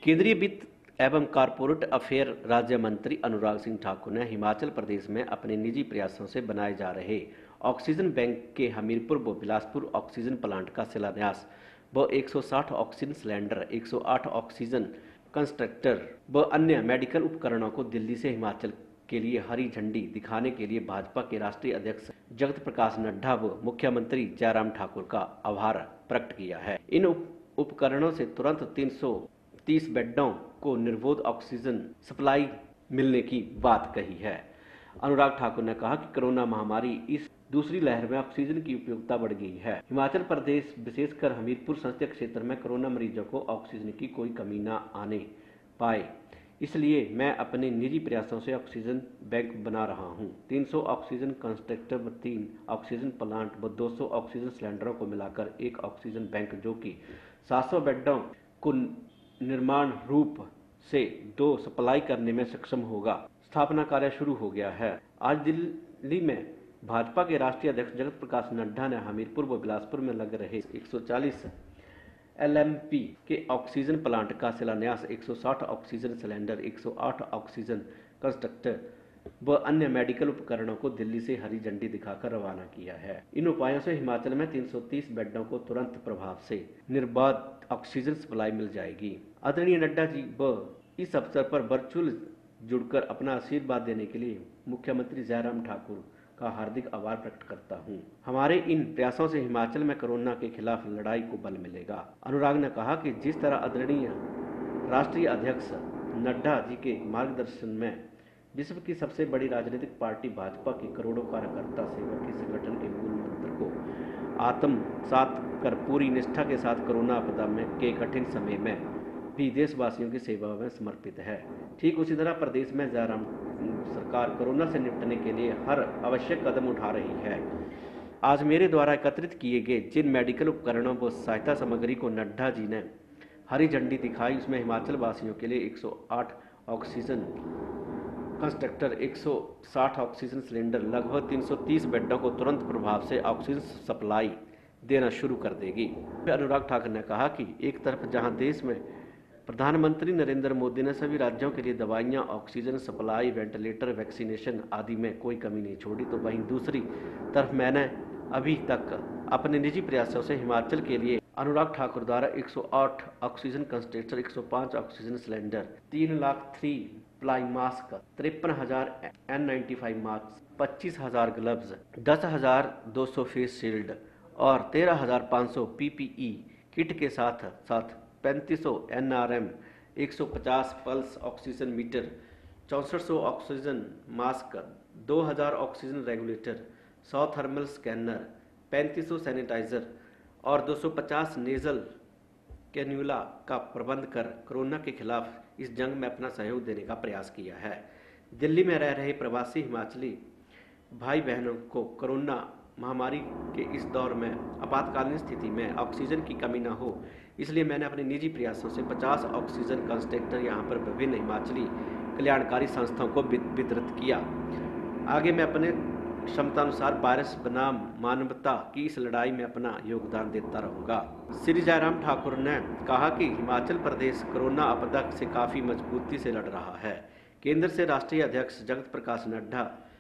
केंद्रीय वित्त एवं कारपोरेट अफेयर राज्य मंत्री अनुराग सिंह ठाकुर ने हिमाचल प्रदेश में अपने निजी प्रयासों से बनाए जा रहे ऑक्सीजन बैंक के हमीरपुर व बिलासपुर ऑक्सीजन प्लांट का शिलान्यास व 160 ऑक्सीजन सिलेंडर, 108 ऑक्सीजन कंसंट्रेटर व अन्य मेडिकल उपकरणों को दिल्ली से हिमाचल के लिए हरी झंडी दिखाने के लिए भाजपा के राष्ट्रीय अध्यक्ष जगत प्रकाश नड्डा व मुख्यमंत्री जयराम ठाकुर का आभार प्रकट किया है। इन उपकरणों से तुरंत 330 बेडों को निर्बाध ऑक्सीजन सप्लाई मिलने की बात कही है। अनुराग ठाकुर ने कहा कि कोरोना महामारी इस दूसरी लहर में ऑक्सीजन की उपयोगिता बढ़ गई है। हिमाचल प्रदेश विशेषकर हमीरपुर संसदीय क्षेत्र में कोरोना मरीजों को ऑक्सीजन की कोई कमी न आने पाए, इसलिए मैं अपने निजी प्रयासों से ऑक्सीजन बैंक बना रहा हूं। 300 ऑक्सीजन कंसंट्रेटर व 3 ऑक्सीजन प्लांट व 200 ऑक्सीजन सिलेंडरों को मिलाकर एक ऑक्सीजन बैंक जो कि 700 बेडों को निर्माण रूप से 2 सप्लाई करने में सक्षम होगा। स्थापना कार्य शुरू हो गया है। आज दिल्ली में भाजपा के राष्ट्रीय अध्यक्ष जगत प्रकाश नड्डा ने हमीरपुर व बिलासपुर में लग रहे 140 LMP के ऑक्सीजन प्लांट का शिलान्यास, 160 ऑक्सीजन सिलेंडर, 108 ऑक्सीजन कंसंट्रेटर व अन्य मेडिकल उपकरणों को दिल्ली से हरी झंडी दिखाकर रवाना किया है। इन उपायों से हिमाचल में 330 बेडों को तुरंत प्रभाव से निर्बाध ऑक्सीजन सप्लाई मिल जाएगी। आदरणीय नड्डा जी व इस अवसर पर वर्चुअल जुड़कर अपना आशीर्वाद देने के लिए मुख्यमंत्री जयराम ठाकुर का हार्दिक आभार प्रकट करता हूं। हमारे इन प्रयासों से हिमाचल में कोरोना के खिलाफ लड़ाई को बल मिलेगा। अनुराग ने कहा कि जिस तरह आदरणीय राष्ट्रीय अध्यक्ष नड्डा जी के मार्गदर्शन में विश्व की सबसे बड़ी राजनीतिक पार्टी भाजपा के करोड़ों कार्यकर्ता सेवा के संगठन के मूल मंत्र को आत्मसात कर पूरी निष्ठा के साथ कोरोना आपदा में के कठिन समय में भी देशवासियों की सेवा में समर्पित है, ठीक उसी तरह प्रदेश में जयराम सरकार कोरोना से निपटने के लिए हर आवश्यक कदम उठा रही है। आज मेरे द्वारा एकत्रित किए गए जिन मेडिकल उपकरणों व सहायता सामग्री को नड्डा जी ने हरी झंडी दिखाई, उसमें हिमाचल वासियों के लिए 108 ऑक्सीजन कंसंट्रेटर, 160 ऑक्सीजन सिलेंडर, लगभग 330 बेडों को तुरंत प्रभाव से ऑक्सीजन सप्लाई देना शुरू कर देगी। अनुराग ठाकुर ने कहा कि एक तरफ जहां देश में प्रधानमंत्री नरेंद्र मोदी ने सभी राज्यों के लिए दवाइयां, ऑक्सीजन सप्लाई, वेंटिलेटर, वैक्सीनेशन आदि में कोई कमी नहीं छोड़ी, तो वहीं दूसरी तरफ मैंने अभी तक अपने निजी प्रयासों से हिमाचल के लिए अनुराग ठाकुर द्वारा 108 oxygen concentrator, 105 oxygen cylinder, 3 lakh 3 ply mask, 53,000 N95 mask, 25,000 gloves, 10,200 face shield और 13,500 PPE किट के साथ साथ 3500 NRM, 150 pulse oxygen meter, 6400 oxygen mask, 2000 oxygen regulator, 100 thermal scanner, 3500 sanitiser और 250 नेजल कैन्यूला का प्रबंध कर कोरोना के खिलाफ इस जंग में अपना सहयोग देने का प्रयास किया है। दिल्ली में रह रहे प्रवासी हिमाचली भाई बहनों को कोरोना महामारी के इस दौर में आपातकालीन स्थिति में ऑक्सीजन की कमी न हो, इसलिए मैंने अपने निजी प्रयासों से 50 ऑक्सीजन कंसंट्रेटर यहाँ पर विभिन्न हिमाचली कल्याणकारी संस्थाओं को वितरित किया। आगे मैं अपने क्षमतानुसार वायरस बनाम मानवता की इस लड़ाई में अपना योगदान देता रहूँगा। श्री जयराम ठाकुर ने कहा कि हिमाचल प्रदेश कोरोना आपदा से काफ़ी मजबूती से लड़ रहा है। केंद्र से राष्ट्रीय अध्यक्ष जगत प्रकाश नड्डा